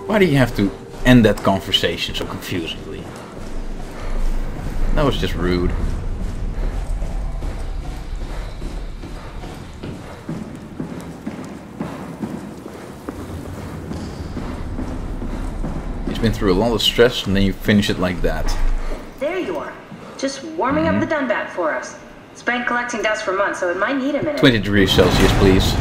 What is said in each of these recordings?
Why do you have to end that conversation so confusingly? That was just rude. He's been through a lot of stress and then you finish it like that. There you are. Just warming up the Dunbat for us. It's been collecting dust for months, so it might need a minute. 20 degrees Celsius, please.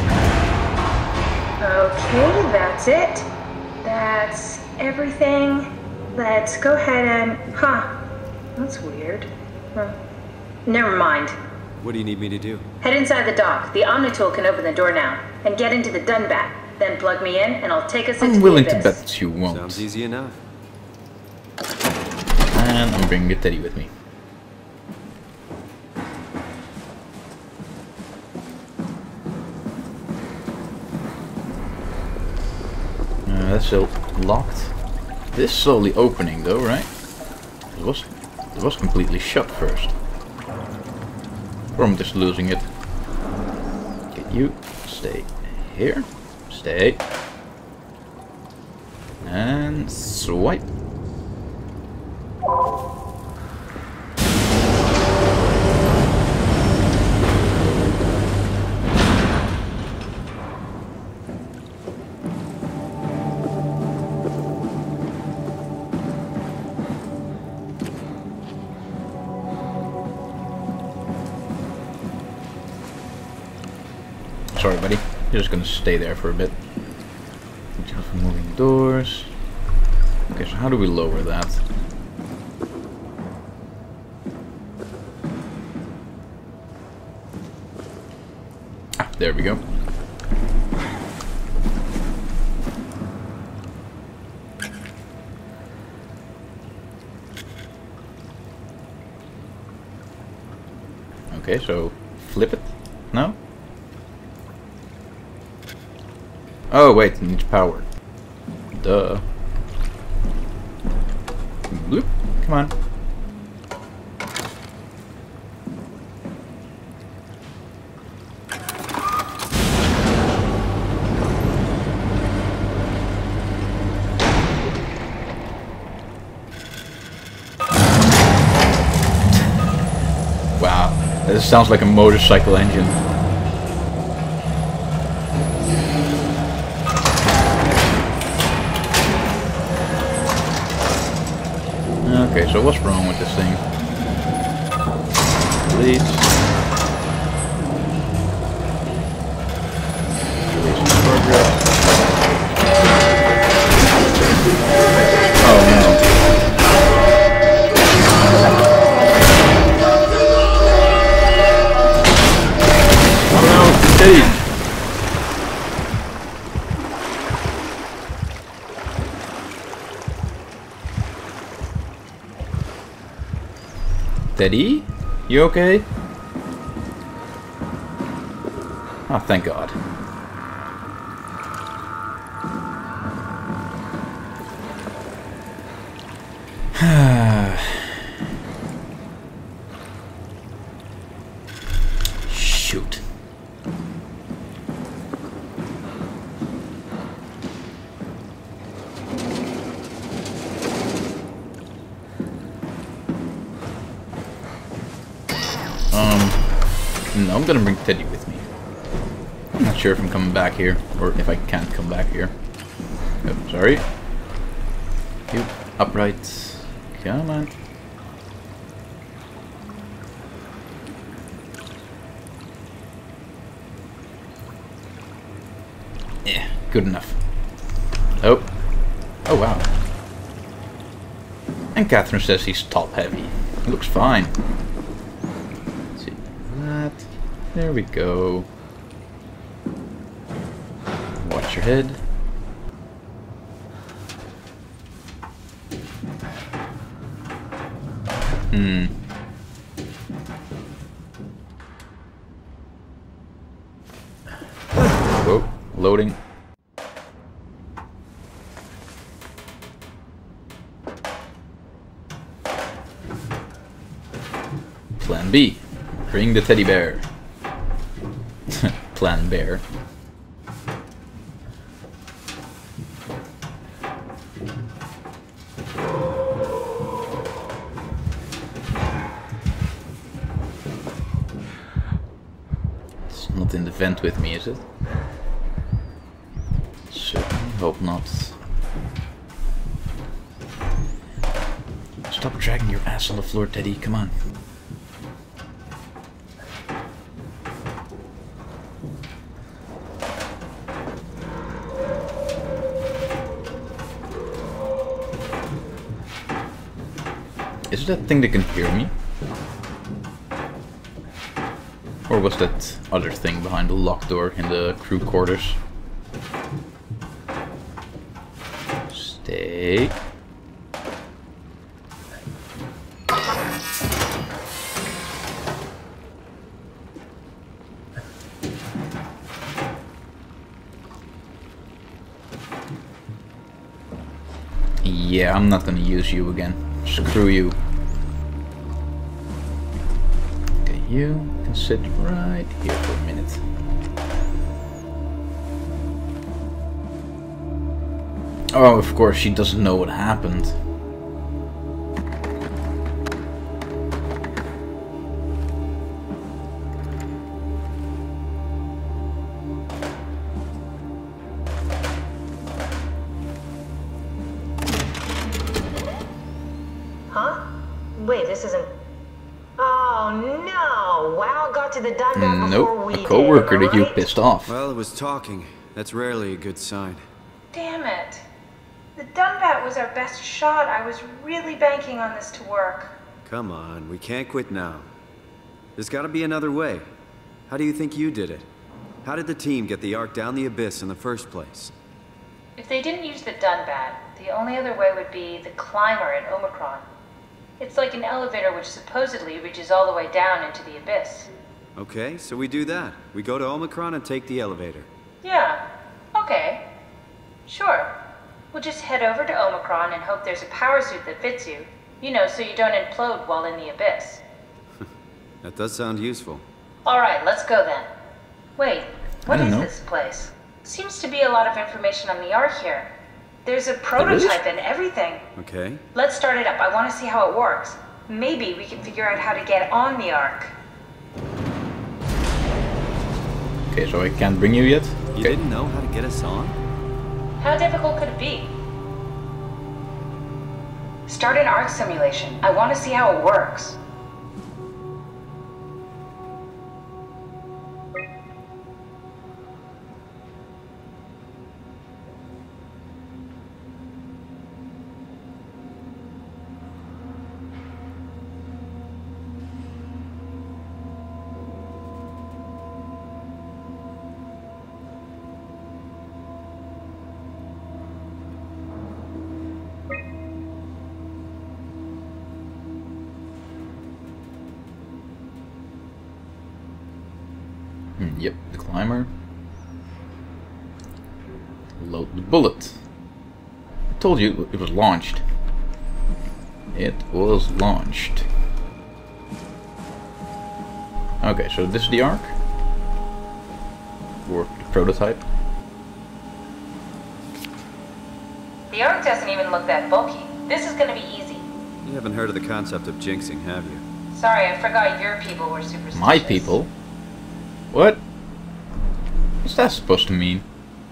Okay, that's it. That's everything. Let's go ahead and... Huh. That's weird. Huh. Never mind. What do you need me to do? Head inside the dock. The Omnitool can open the door now. And get into the Dunbat. Then plug me in, and I'll take us into I'm willing the to abyss. bet that you won't. Sounds easy enough. And I'm bringing a teddy with me. That's still locked. This is slowly opening though, right? It was completely shut first. Or I'm just losing it. Get you. Stay here. Stay. And swipe. Sorry, buddy. You're just gonna stay there for a bit. Just moving doors. Okay, so how do we lower that? Ah, there we go. Okay, so flip it? No? Oh wait, it needs power. Duh. Bloop. Come on. Wow, this sounds like a motorcycle engine. Okay, so what's wrong with this thing? Please. Oh no. Oh no, Teddy! Teddy? You okay? Oh, thank God. Shoot. No, I'm gonna bring Teddy with me. I'm not sure if I'm coming back here, or if I can't come back here. Oh, sorry. You, upright. Come on. Yeah, good enough. Oh. Oh, wow. And Catherine says he's top heavy. He looks fine. Let's see. That. There we go. Watch your head. Whoa, loading. Plan B. Bring the teddy bear. Plan bear. the vent with me, is it? Certainly hope not. Stop dragging your ass on the floor, Teddy, come on. Is it that thing that can hear me? Or was that other thing behind the locked door in the crew quarters? Stay. Yeah, I'm not gonna use you again. Screw you. Okay, you can sit right here for a minute. Oh, of course, she doesn't know what happened. Huh? Wait, this isn't... Oh no! Wow got to the dugout before we Nope, a co-worker did, that you right? pissed off. Well, it was talking. That's rarely a good sign. Damn it. The Dunbat was our best shot. I was really banking on this to work. Come on, we can't quit now. There's gotta be another way. How do you think you did it? How did the team get the Ark down the Abyss in the first place? If they didn't use the Dunbat, the only other way would be the climber at Omicron. It's like an elevator which supposedly reaches all the way down into the Abyss. Okay, so we do that. We go to Omicron and take the elevator. Yeah, okay. Sure. We'll just head over to Omicron and hope there's a power suit that fits you. You know, so you don't implode while in the Abyss. That does sound useful. Alright, let's go then. Wait, what I don't is know. this place? Seems to be a lot of information on the Ark here. There's a prototype and everything. Okay. Let's start it up. I want to see how it works. Maybe we can figure out how to get on the Ark. Okay, so I can't bring you yet? You Okay. didn't know how to get us on? How difficult could it be? Start an Ark simulation. I want to see how it works. Yep, the climber. Load the bullet. I told you it was launched. It was launched. Okay, so this is the Ark? Or the prototype? The Ark doesn't even look that bulky. This is gonna be easy. You haven't heard of the concept of jinxing, have you? Sorry, I forgot your people were superstitious. My people? What? What's that supposed to mean?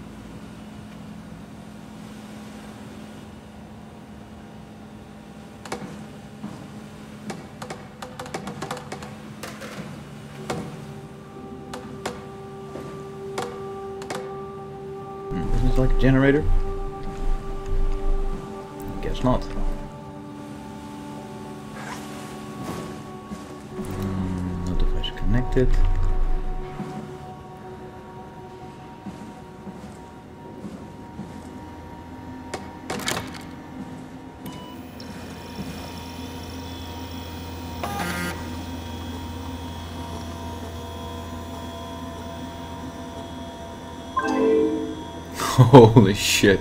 Isn't this like a generator? Guess not. No device connected. Holy shit.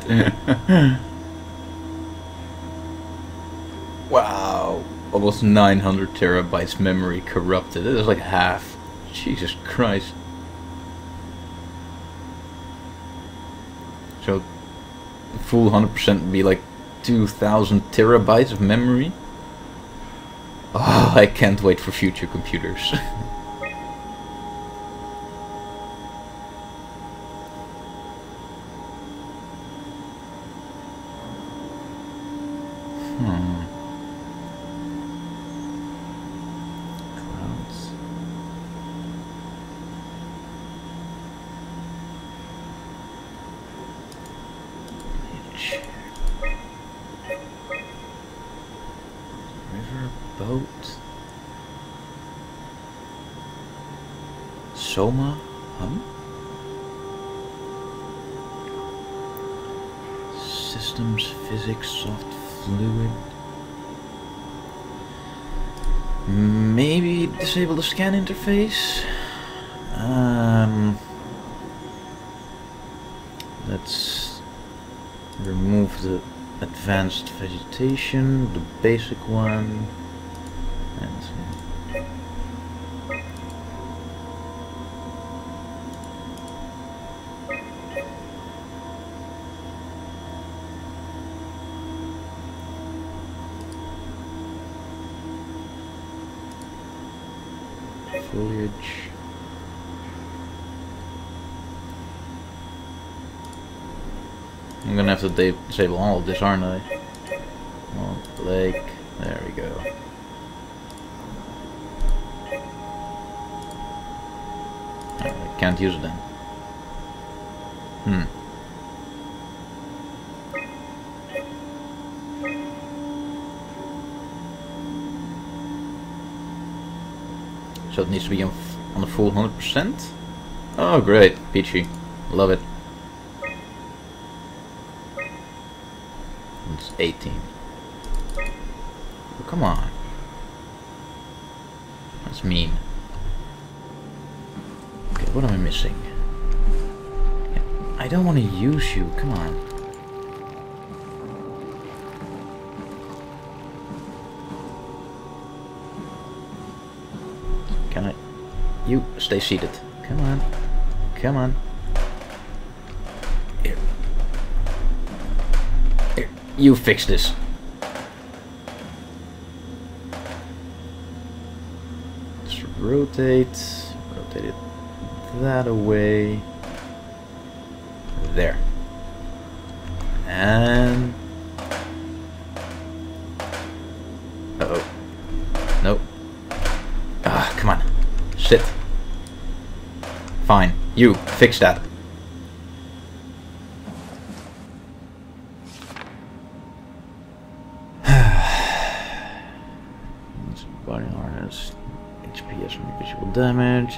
Wow. Almost 900 terabytes memory corrupted. It is like half. Jesus Christ. So, the full 100% would be like 2000 terabytes of memory. Oh, I can't wait for future computers. footage. River, boat. Soma? Huh? Systems, physics, soft fluid. Maybe disable the scan interface? Let's remove the advanced vegetation, the basic one, and foliage. I'm gonna have to disable all of this, aren't I? Well, lake. There we go. Oh, I can't use it then. So it needs to be on the full 100%? Oh great, peachy. Love it. It's 18. Oh, come on. That's mean. Okay, what am I missing? I don't want to use you, come on. Can I? You stay seated. Come on. Come on. Here. Here. You fix this. Let's rotate. Rotate it that away. There. And... uh-oh. Nope. Ah, come on. Sit. Fine. You, fix that. Body harness. HPS and visual damage.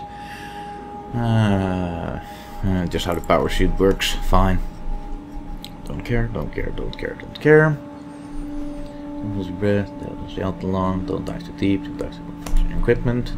Just how the power suit works. Fine. Don't care, don't care, don't care, don't care. Don't hold your breath. Don't stay out too long. Don't dive too deep. Don't dive too functioning equipment.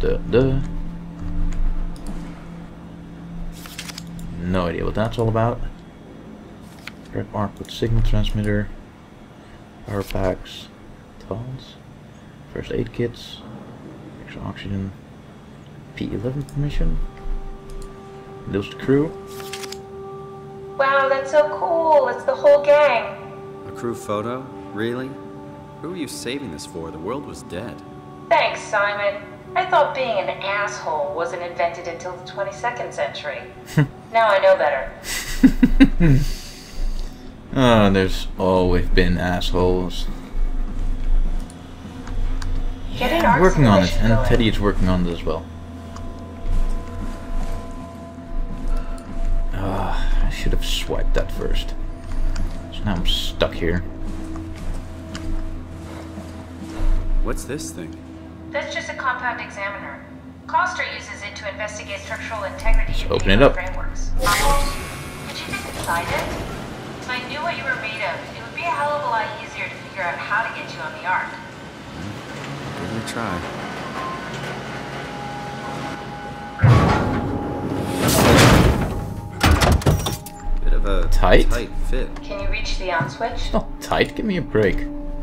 No idea what that's all about. Prep arc with signal transmitter. Power packs. Tons. First aid kits. Extra oxygen. P11 permission. Those the crew. Wow, that's so cool. It's the whole gang. A crew photo? Really? Who were you saving this for? The world was dead. Thanks, Simon. I thought being an asshole wasn't invented until the 22nd century. Now I know better. There's always been assholes. Yeah, I'm working on it, and Teddy is working on it as well. I should have swiped that first. So now I'm stuck here. What's this thing? That's just a compound examiner. Coster uses it to investigate structural integrity in open it up. frameworks. Did you think inside it? If I knew what you were made of, it would be a hell of a lot easier to figure out how to get you on the Ark. Give it a try. Bit of a tight fit. Can you reach the on switch? It's not tight, give me a break.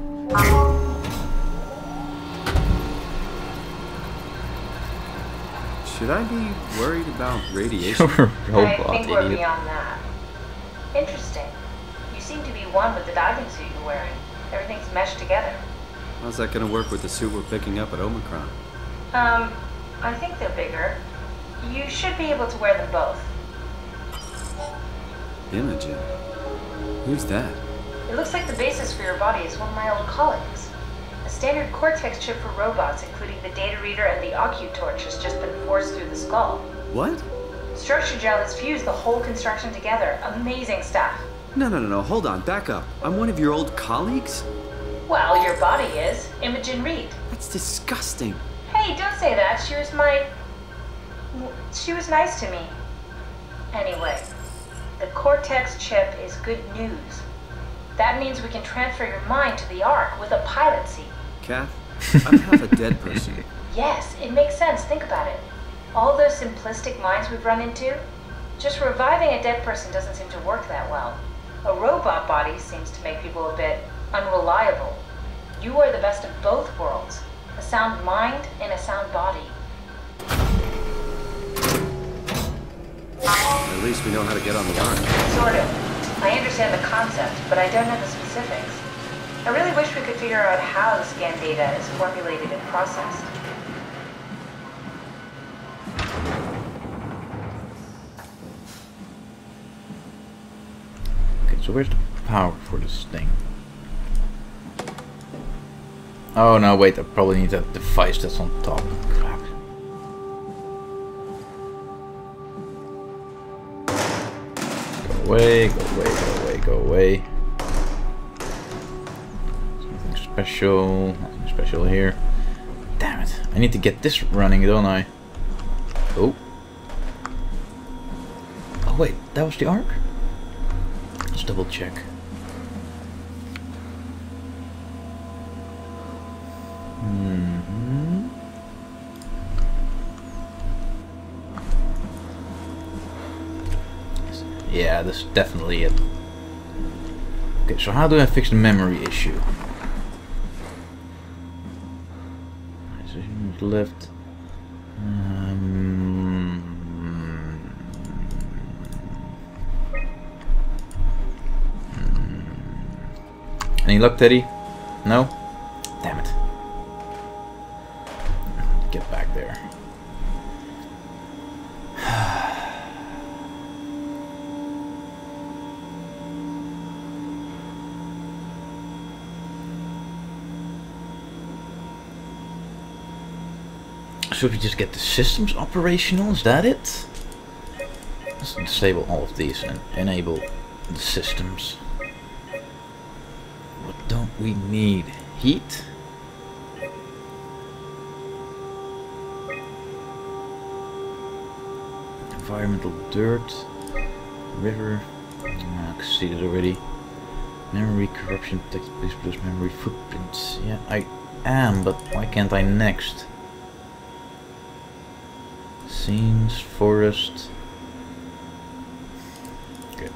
Should I be worried about radiation? You're a robot, I think we're idiot. beyond that. Interesting. You seem to be one with the diving suit you're wearing. Everything's meshed together. How's that gonna work with the suit we're picking up at Omicron? I think they're bigger. You should be able to wear them both. Imogen. Who's that? It looks like the basis for your body is one of my old colleagues. A standard Cortex chip for robots, including the data reader and the OcuTorch, has just been forced through the skull. What? Structure gel has fused the whole construction together. Amazing stuff. No, hold on, back up. I'm one of your old colleagues? Well, your body is. Imogen Reed. That's disgusting. Hey, don't say that. She was nice to me. Anyway, the Cortex chip is good news. That means we can transfer your mind to the Ark with a pilot seat. Kath, I'm half a dead person. Yes, it makes sense. Think about it. All those simplistic minds we've run into, just reviving a dead person doesn't seem to work that well. A robot body seems to make people a bit unreliable. You are the best of both worlds. A sound mind and a sound body. At least we know how to get on the Ark. Sort of. I understand the concept, but I don't know the specifics. I really wish we could figure out how the scan data is formulated and processed. Okay, so where's the power for this thing? Oh no, wait, I probably need that device that's on top. Crap. Go away, go away, go away, go away. Something special, nothing special here. Damn it, I need to get this running, don't I? Oh. Oh wait, that was the Ark? Let's double check. Yeah, this is definitely it. Okay, so how do I fix the memory issue? Left. Any luck, Teddy? No? Damn it. Get back there. Should we just get the systems operational? Is that it? Let's disable all of these and enable the systems. What don't we need? Heat? Environmental dirt. River. I can see it already. Memory corruption. Text please produce memory footprints. Yeah, I am, but why can't I next? Scenes, forest. Good.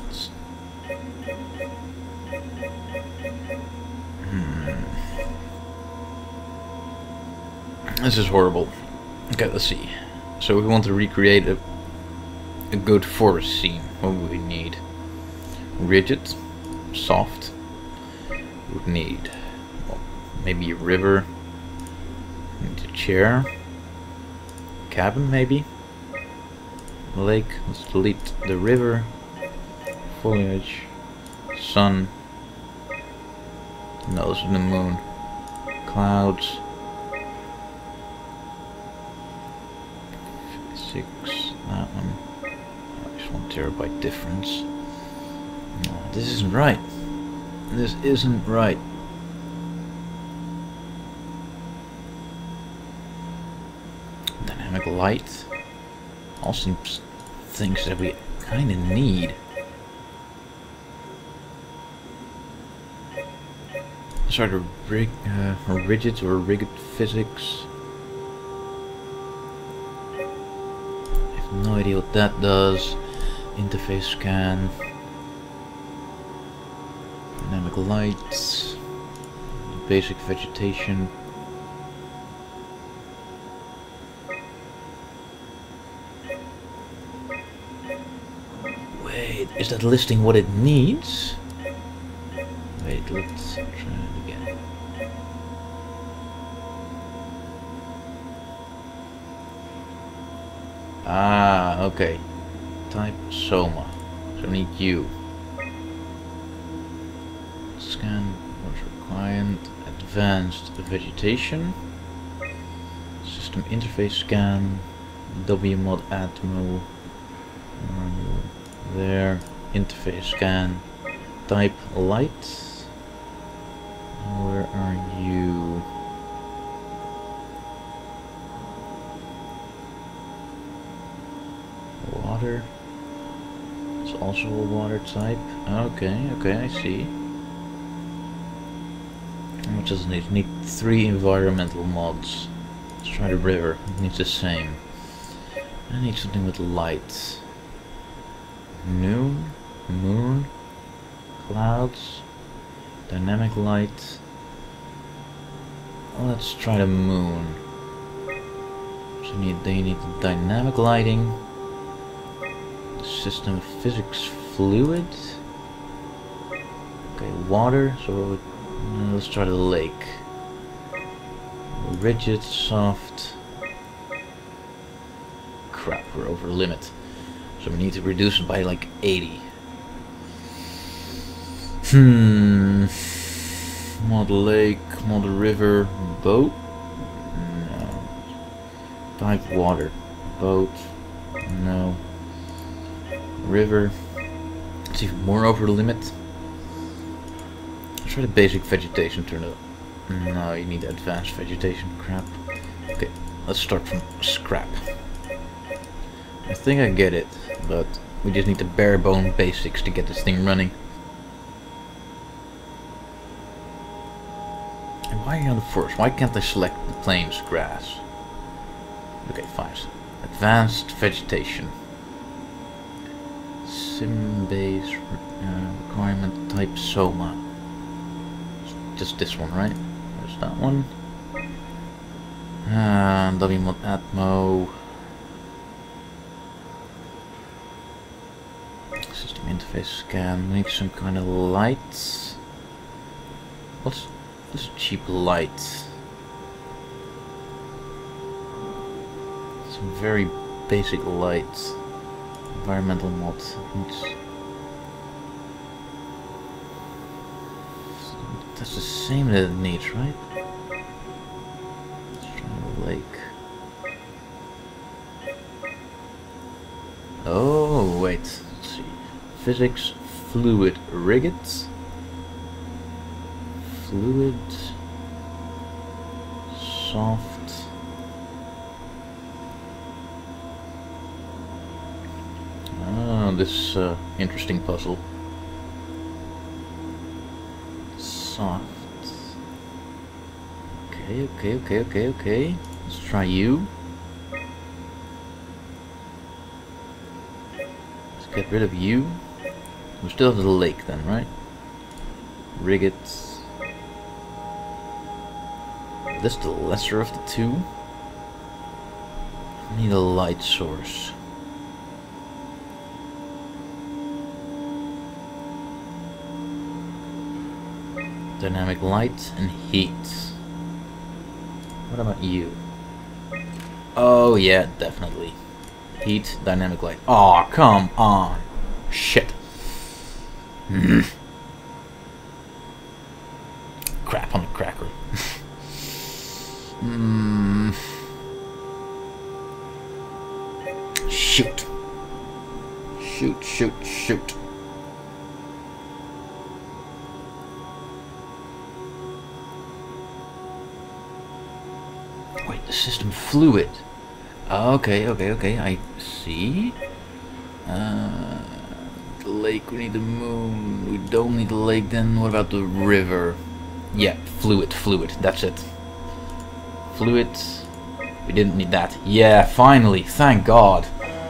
This is horrible. Okay, let's see. So we want to recreate a good forest scene. What would we need? Rigid, soft. We would need, well, maybe a river. We need a chair. Cabin, maybe. Lake. Let's delete the river. Foliage. Sun. Nose of the moon. Clouds. 56. That one. Oh, just 1 terabyte difference. No, this isn't right. This isn't right. Dynamic light. All some things that we kind of need. Sort of rigid or rigged physics. I have no idea what that does. Interface scan. Dynamic lights. Basic vegetation. Wait, is that listing what it needs? Wait, let's try it again. Ah, okay. Type Soma. So I need you. Scan what's required. Advanced vegetation. System interface scan. WMod Atmo. There. Interface scan. type light. Where are you? Water. It's also a water type. Okay, okay, I see. What does it need? It needs 3 environmental mods. Let's try the river. It needs the same. I need something with light. Noon, moon, clouds, dynamic light. Let's try the moon. So they need dynamic lighting. The system of physics fluid. Okay, water. So let's try the lake. Rigid, soft. Crap, we're over limit. So we need to reduce it by like 80. Mod lake, mod river, boat? No. Type water. Boat? No. River? It's even more over the limit. Let's try the basic vegetation turn up. No, you need advanced vegetation. Crap. Okay, let's start from scrap. I think I get it, but we just need the bare bone basics to get this thing running. And why are you on the forest? Why can't I select the plains grass? Okay, fine. Advanced vegetation. Sim base requirement type Soma. Just this one, right? There's that one. WMod Atmo. System interface scan. Need some kind of light. What's cheap light? Some very basic light. Environmental mod. That's the same that it needs, right? Let's try the lake. Oh, wait. Let's see. Physics, fluid, rigid. Fluid. Soft. Oh, this interesting puzzle. Soft. Okay. Let's try you. Let's get rid of you. We still have the lake then, right? Rigid. This is the lesser of the two. I need a light source. Dynamic light and heat. What about you? Oh yeah, definitely. Heat, dynamic light. Oh, come on. Shit. Crap on the cracker. Shoot. Shoot. Wait, the system fluid. Okay, I see. The lake, we need the moon. We don't need the lake, then what about the river? Yeah, fluid, that's it. Fluid. We didn't need that. Yeah, finally, thank God.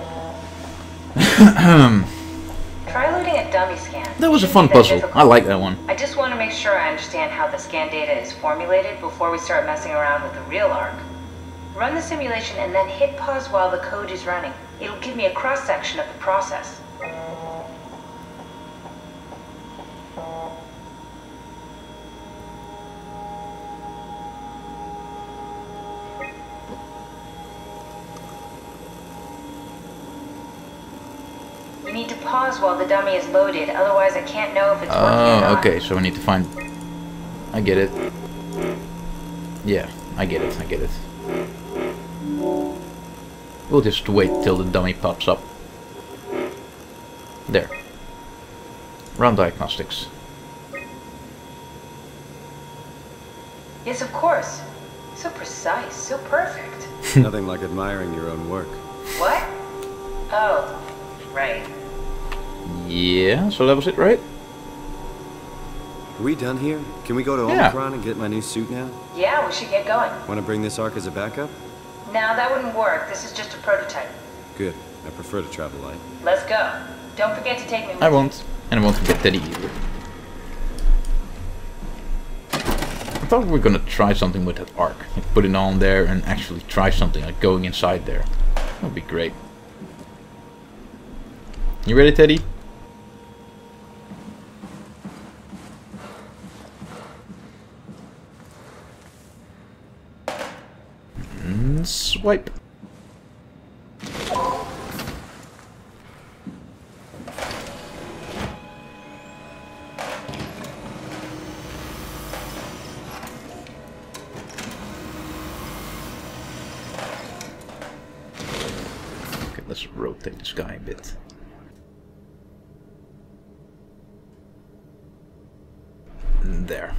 Try loading a dummy scan. That was a fun puzzle. I like that one. I just want to make sure I understand how the scan data is formulated before we start messing around with the real ARC. Run the simulation and then hit pause while the code is running. It'll give me a cross-section of the process. You need to pause while the dummy is loaded, otherwise I can't know if it's working or not. Okay, so we need to find... I get it. Yeah, I get it. We'll just wait till the dummy pops up. There. Run diagnostics. Yes, of course. So precise, so perfect. Nothing like admiring your own work. What? Oh, right. Yeah, so that was it, right? Are we done here? Can we go to Yeah. Omicron and get my new suit now? Yeah, we should get going. Want to bring this Ark as a backup? Now that wouldn't work. This is just a prototype. Good. I prefer to travel light. Let's go. Don't forget to take me with I you. won't. And I won't forget Teddy either. I thought we were gonna try something with that arc. Like put it on there and actually try something, like going inside there. That would be great. You ready, Teddy? And swipe. Okay, let's rotate this guy a bit. There.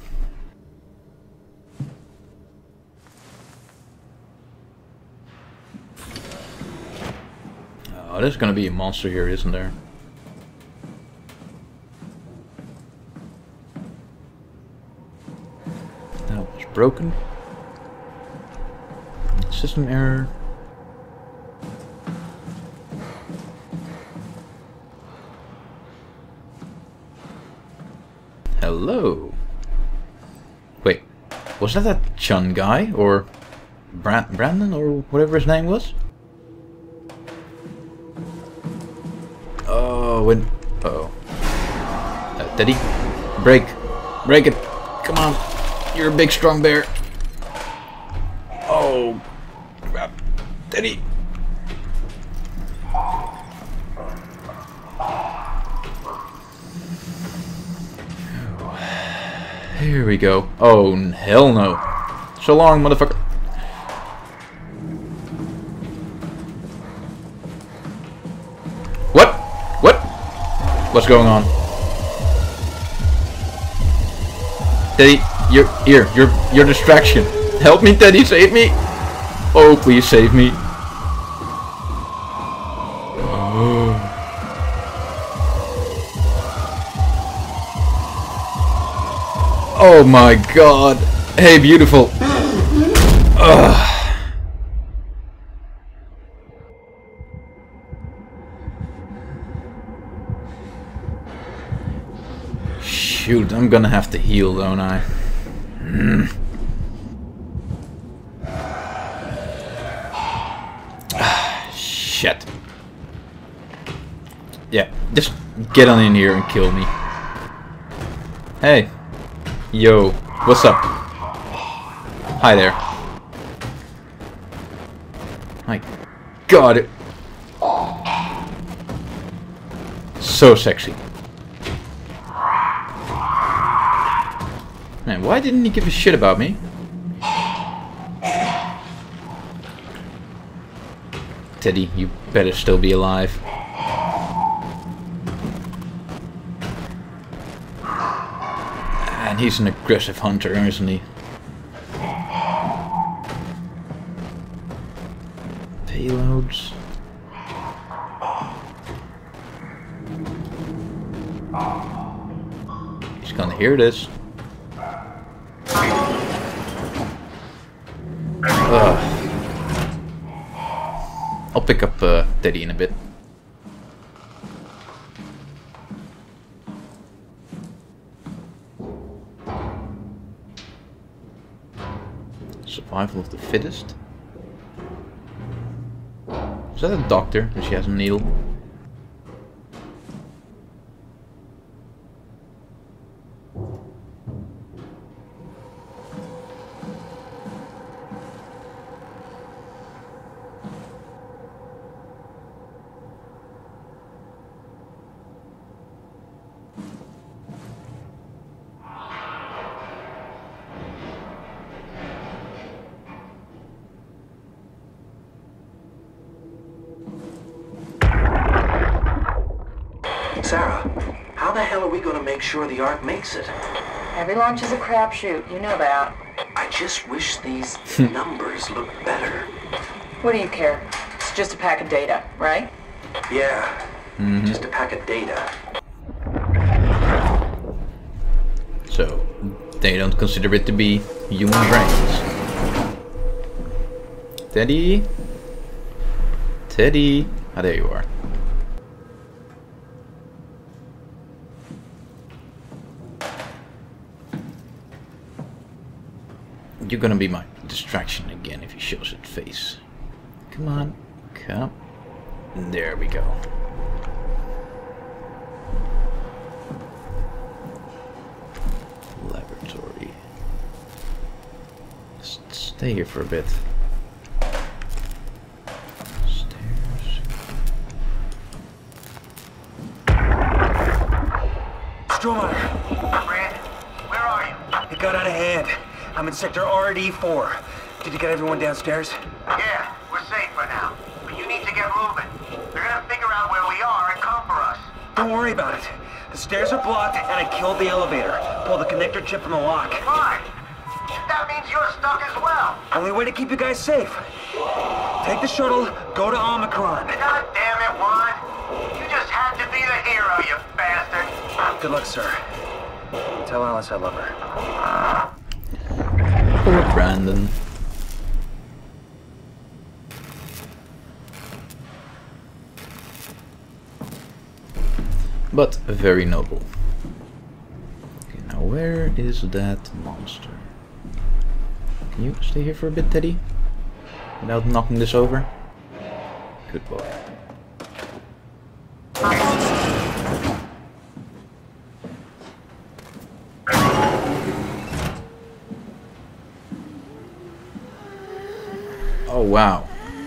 Oh, there's gonna be a monster here, isn't there? That was broken. System error. Hello. Wait, was that Chun guy or Brandon or whatever his name was? Oh, when Teddy, break it! Come on, you're a big strong bear. Oh, crap, Teddy. Here we go. Oh, hell no. So long, motherfucker. What? What? What's going on? Teddy, your distraction. Help me, Teddy, save me. Oh, please save me. Oh my god. Hey, beautiful. Ugh. Shoot, I'm gonna have to heal, don't I? Shit. Yeah, just get on in here and kill me. Hey. Yo, what's up? Hi there. My god. So sexy. Man, why didn't he give a shit about me? Teddy, you better still be alive. And he's an aggressive hunter, isn't he? Payloads. He's gonna hear this. I'll pick up Teddy in a bit. Survival of the fittest? Is that a doctor? Does she have a needle? how the hell are we gonna make sure the Ark makes it? Every launch is a crapshoot, you know that. I just wish these numbers looked better. What do you care? It's just a pack of data, right? Yeah, just a pack of data. So, they don't consider it to be human brains. Teddy? Teddy? Ah, there you are. You're gonna be my distraction again if he shows its face. Come on, come. There we go. Laboratory. Just stay here for a bit. Stairs. Stromae! Brandon, where are you? It got out of hand. I'm in sector RD4. Did you get everyone downstairs? Yeah, we're safe for now. But you need to get moving. They're gonna figure out where we are and come for us. Don't worry about it. The stairs are blocked and I killed the elevator. Pulled the connector chip from the lock. Fine. That means you're stuck as well. Only way to keep you guys safe. Take the shuttle, go to Omicron. God damn it, Juan. You just had to be the hero, you bastard. Good luck, sir. Tell Alice I love her. Poor Brandon. But very noble. Okay, now where is that monster? Can you stay here for a bit, Teddy? Without knocking this over? Good boy. Oh wow.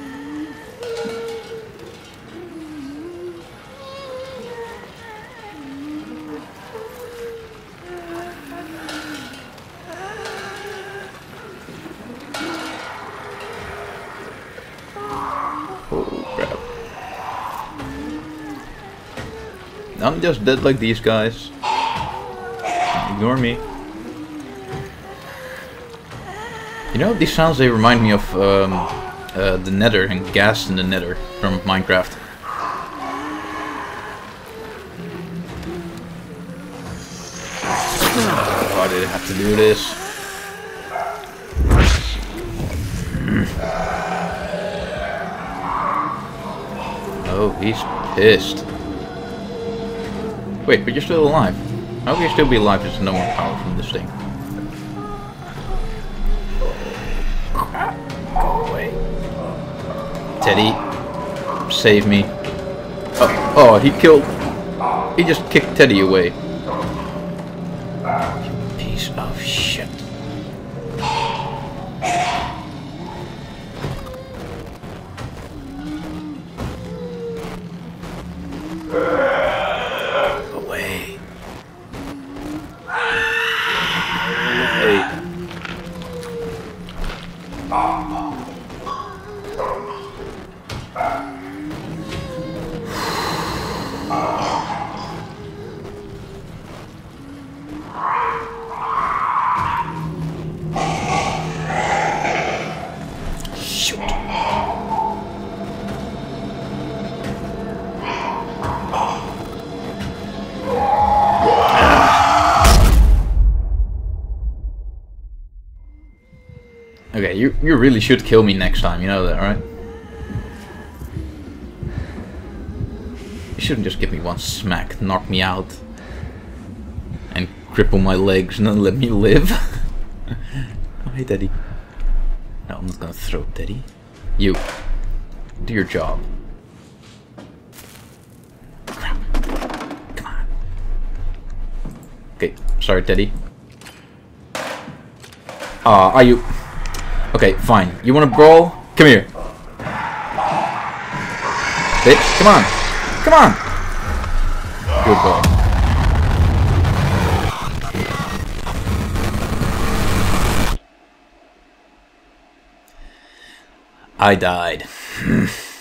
Oh crap. I'm just dead like these guys. Ignore me. You know, these sounds, they remind me of the Nether and gas in the Nether from Minecraft. Why did I have to do this? Oh, he's pissed. Wait, but you're still alive. How can you still be alive if there's no more power from this thing? Go away. Teddy, save me. Oh, he killed... He just kicked Teddy away. You piece of shit. Away. Hey. Shoot. Okay, you really should kill me next time, you know that, right? You shouldn't just give me one smack, knock me out, and cripple my legs and then let me live. Oh, hey, Teddy. No, I'm not gonna throw Teddy. You. Do your job. Crap. Come on. Okay, sorry, Teddy. Are you... Okay, fine. You wanna brawl? Come here. Bitch, come on. Come on! Good boy. I died.